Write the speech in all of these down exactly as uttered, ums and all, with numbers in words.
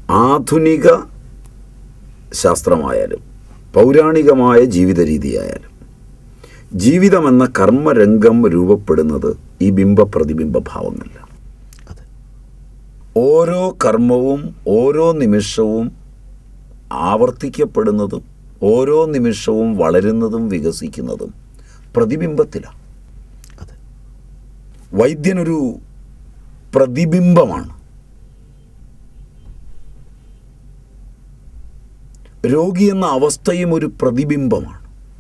ആധുനിക ശാസ്ത്രമായാലും പൗരാണികമായ ജീവിത രീതിയായാലും ജീവിതമെന്ന കർമ്മരംഗം രൂപപ്പെടുന്നത് ഈ ബിംബ പ്രതിബിംബ ഭാവങ്ങളിലാണ്. ഓരോ കർമ്മവും ഓരോ നിമിഷവും ആവർത്തിക്കപ്പെടുന്നതും ഓരോ നിമിഷവും വളരുന്നതും വികസിക്കുന്നതും പ്രതിബിംബത്തിലാണ്. വൈദ്യനൊരു പ്രതിബിംബമാണ്. രോഗി എന്ന അവസ്ഥയും ഒരു പ്രതിബിംബമാണ്.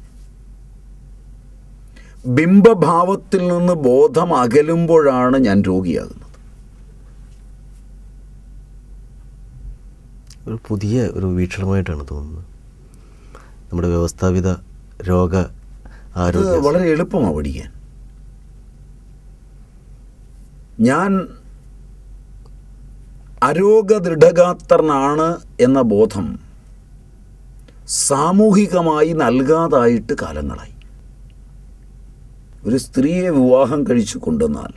ബിംബഭാവത്തിൽ നിന്ന് ബോധം അകലുമ്പോഴാണ് ഞാൻ രോഗിയാകുന്നത്. ഒരു പുതിയ ഒരു വീക്ഷണമായിട്ടാണ് തോന്നുന്നത്. നമ്മുടെ വ്യവസ്ഥാപിത രോഗ ആരോഗ്യ വളരെ എളുപ്പമാണ് പഠിക്കാൻ. ഞാൻ അരോഗദൃഢഗാത്രനാണ് എന്ന ബോധം സാമൂഹികമായി നൽകാതായിട്ട് കാലങ്ങളായി. ഒരു സ്ത്രീയെ വിവാഹം കഴിച്ചു കൊണ്ടുവന്നാൽ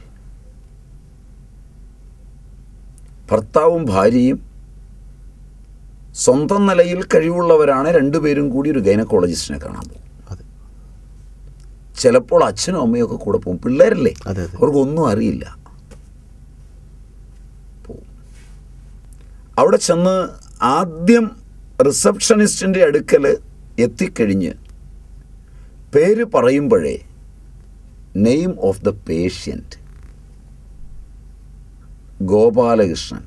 ഭർത്താവും ഭാര്യയും സ്വന്തം നിലയിൽ കഴിവുള്ളവരാണ്. രണ്ടുപേരും കൂടി ഒരു ഗൈനക്കോളജിസ്റ്റിനെ കാണാൻ പോകും. ചിലപ്പോൾ അച്ഛനും അമ്മയൊക്കെ കൂടെ പോകും. പിള്ളേരല്ലേ, അവർക്കൊന്നും അറിയില്ല. അവിടെ ചെന്ന് ആദ്യം റിസപ്ഷനിസ്റ്റിൻ്റെ അടുക്കൽ എത്തിക്കഴിഞ്ഞ് പേര് പറയുമ്പോഴേ name of the patient Gopalakrishnan,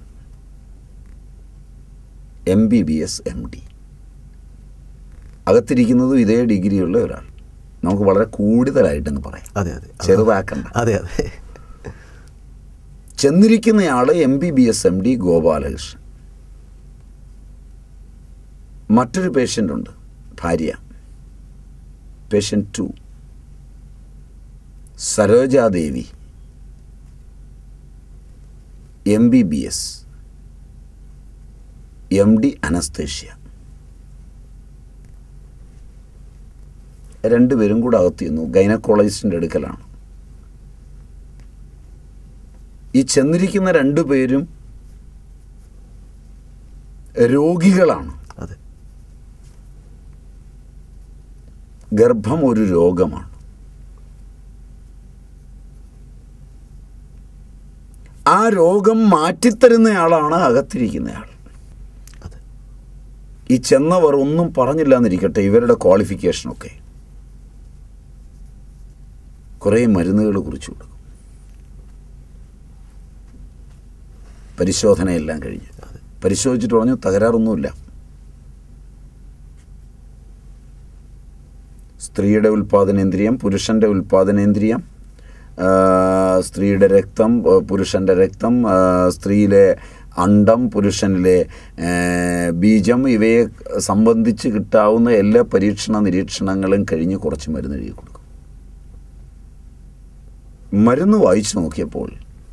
M B B S M D. അകത്തിരിക്കുന്നതും ഇതേ ഡിഗ്രിയുള്ള ഒരാൾ. നമുക്ക് വളരെ കൂടുതലായിട്ടെന്ന് പറയാം, അതെ അതെ, ചെറുതാക്കണ്ട. അതെ അതെ. ചെന്നിരിക്കുന്നയാൾ M B B S M D Gopalakrishnan. മറ്റൊരു പേഷ്യൻ്റുണ്ട്, ഭാര്യ, patient two Sarojadevi, M B B S M D anaesthesia. രണ്ടുപേരും കൂടെ അകത്തിരുന്നു. ഗൈനക്കോളജിസ്റ്റിൻ്റെ അടുക്കലാണ്. ഈ ചെന്നിരിക്കുന്ന രണ്ടുപേരും രോഗികളാണ്. ഗർഭം ഒരു രോഗമാണ്. ആ രോഗം മാറ്റിത്തരുന്നയാളാണ് അകത്തിരിക്കുന്നയാൾ. ഈ ചെന്നവർ ഒന്നും പറഞ്ഞില്ല എന്നിരിക്കട്ടെ, ഇവരുടെ ക്വാളിഫിക്കേഷനൊക്കെ കുറേ മരുന്നുകൾ കുറിച്ച് കൊടുക്കും. പരിശോധനയെല്ലാം കഴിഞ്ഞ് പരിശോധിച്ചിട്ട് പറഞ്ഞു തകരാറൊന്നുമില്ല. സ്ത്രീയുടെ ഉൽപ്പാദനേന്ദ്രിയം, പുരുഷൻ്റെ ഉൽപ്പാദനേന്ദ്രിയം, സ്ത്രീയുടെ രക്തം, പുരുഷൻ്റെ രക്തം, സ്ത്രീയിലെ അണ്ഡം, പുരുഷനിലെ ബീജം, ഇവയെ സംബന്ധിച്ച് കിട്ടാവുന്ന എല്ലാ പരീക്ഷണ നിരീക്ഷണങ്ങളും കഴിഞ്ഞ് കുറച്ച് മരുന്ന് എഴുതി കൊടുക്കും. മരുന്ന് വായിച്ചു നോക്കിയപ്പോൾ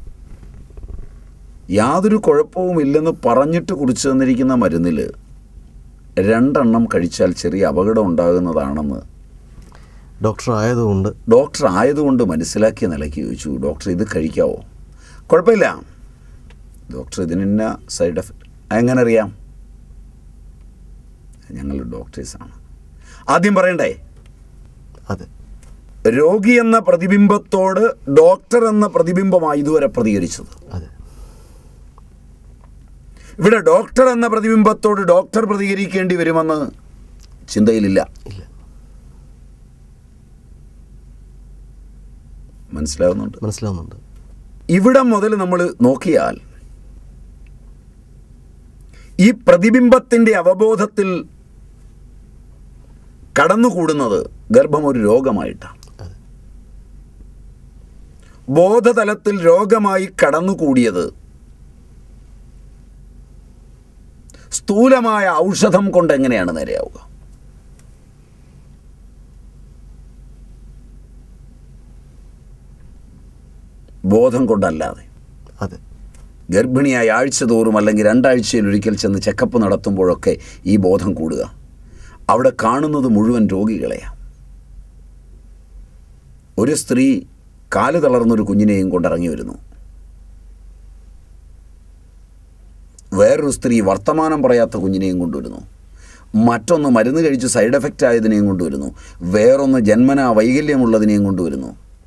യാതൊരു കുഴപ്പവുമില്ലെന്ന് പറഞ്ഞിട്ട് കുടിച്ചു തന്നിരിക്കുന്ന മരുന്നിൽ രണ്ടെണ്ണം കഴിച്ചാൽ ചെറിയ അപകടം ഉണ്ടാകുന്നതാണെന്ന് ഡോക്ടർ ആയതുകൊണ്ട് ഡോക്ടർ ആയതുകൊണ്ട് മനസ്സിലാക്കിയ നിലയ്ക്ക് ചോദിച്ചു, ഡോക്ടർ ഇത് കഴിക്കാവോ? കുഴപ്പമില്ല ഡോക്ടർ, ഇതിന് സൈഡ് എഫക്റ്റ്. എങ്ങനെ അറിയാം? ഞങ്ങൾ ഡോക്ടേഴ്സാണ്. ആദ്യം പറയണ്ടേ? അതെ. രോഗി എന്ന പ്രതിബിംബത്തോട് ഡോക്ടർ എന്ന പ്രതിബിംബമായി ഇതുവരെ പ്രതികരിച്ചത്. അതെ. ഇവിടെ ഡോക്ടർ എന്ന പ്രതിബിംബത്തോട് ഡോക്ടർ പ്രതികരിക്കേണ്ടി വരുമെന്ന് ചിന്തയിലില്ല. മനസ്സിലാവുന്നുണ്ട്? മനസ്സിലാവുന്നുണ്ട്. ഇവിടെ മുതൽ നമ്മൾ നോക്കിയാൽ ഈ പ്രതിബിംബത്തിൻ്റെ അവബോധത്തിൽ കടന്നുകൂടുന്നത് ഗർഭം ഒരു രോഗമായിട്ടാണ്. ബോധതലത്തിൽ രോഗമായി കടന്നുകൂടിയത് സ്ഥൂലമായ ഔഷധം കൊണ്ട് എങ്ങനെയാണ് നേരെയാവുക? ബോധം കൊണ്ടല്ലാതെ. അതെ. ഗർഭിണിയായി ആഴ്ച തോറും അല്ലെങ്കിൽ രണ്ടാഴ്ചയിൽ ഒരിക്കൽ ചെന്ന് ചെക്കപ്പ് നടത്തുമ്പോഴൊക്കെ ഈ ബോധം കൂടുക. അവിടെ കാണുന്നത് മുഴുവൻ രോഗികളെയാണ്. ഒരു സ്ത്രീ കാല് തളർന്നൊരു കുഞ്ഞിനെയും കൊണ്ടിറങ്ങി വരുന്നു. വേറൊരു സ്ത്രീ വർത്തമാനം പറയാത്ത കുഞ്ഞിനെയും കൊണ്ടുവരുന്നു. മറ്റൊന്ന് മരുന്ന് കഴിച്ച് സൈഡ് എഫക്റ്റ് ആയതിനെയും കൊണ്ടുവരുന്നു. വേറൊന്ന് ജന്മനാ വൈകല്യമുള്ളതിനെയും കൊണ്ടുവരുന്നു.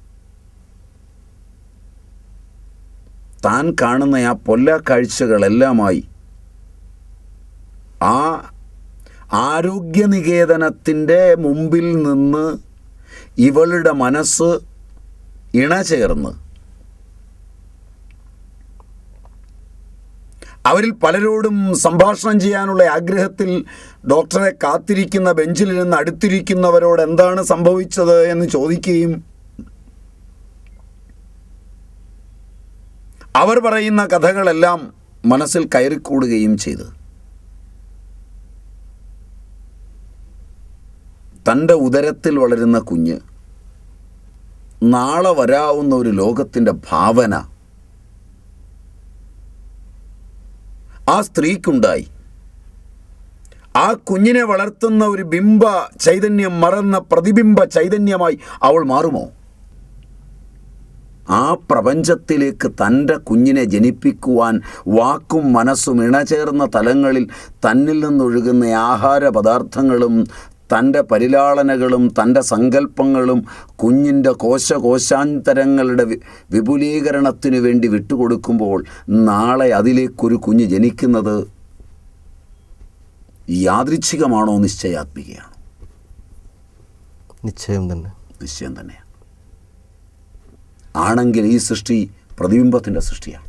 താൻ കാണുന്ന ആ പൊല്ലാ കാഴ്ചകളെല്ലാമായി ആ ആരോഗ്യനികേതനത്തിൻ്റെ മുമ്പിൽ നിന്ന് ഇവളുടെ മനസ്സ് ഇണചേർന്ന് അവരിൽ പലരോടും സംഭാഷണം ചെയ്യാനുള്ള ആഗ്രഹത്തിൽ ഡോക്ടറെ കാത്തിരിക്കുന്ന ബെഞ്ചിൽ നിന്ന് അടുത്തിരിക്കുന്നവരോട് എന്താണ് സംഭവിച്ചത് എന്ന് ചോദിക്കുകയും അവർ പറയുന്ന കഥകളെല്ലാം മനസ്സിൽ കയറിക്കൂടുകയും ചെയ്ത് തൻ്റെ ഉദരത്തിൽ വളരുന്ന കുഞ്ഞ് നാളെ വരാവുന്ന ഒരു ലോകത്തിൻ്റെ ഭാവന ആ സ്ത്രീക്കുണ്ടായി. ആ കുഞ്ഞിനെ വളർത്തുന്ന ഒരു ബിംബ ചൈതന്യം മറന്ന പ്രതിബിംബ ചൈതന്യമായി അവൾ മാറുമോ? ആ പ്രപഞ്ചത്തിലേക്ക് തൻ്റെ കുഞ്ഞിനെ ജനിപ്പിക്കുവാൻ വാക്കും മനസ്സും ഇണചേർന്ന തലങ്ങളിൽ തന്നിൽ നിന്നൊഴുകുന്ന ആഹാര പദാർത്ഥങ്ങളും തൻ്റെ പരിലാളനകളും തൻ്റെ സങ്കല്പങ്ങളും കുഞ്ഞിൻ്റെ കോശകോശാന്തരങ്ങളുടെ വിപുലീകരണത്തിനു വേണ്ടി വിട്ടുകൊടുക്കുമ്പോൾ നാളെ അതിലേക്കൊരു കുഞ്ഞ് ജനിക്കുന്നത് യാദൃച്ഛികമാണോ നിശ്ചയാത്മികയാണോ? നിശ്ചയം തന്നെ. നിശ്ചയം തന്നെയാണ്. ആണെങ്കിൽ ഈ സൃഷ്ടി പ്രതിബിംബത്തിൻ്റെ സൃഷ്ടിയാണ്.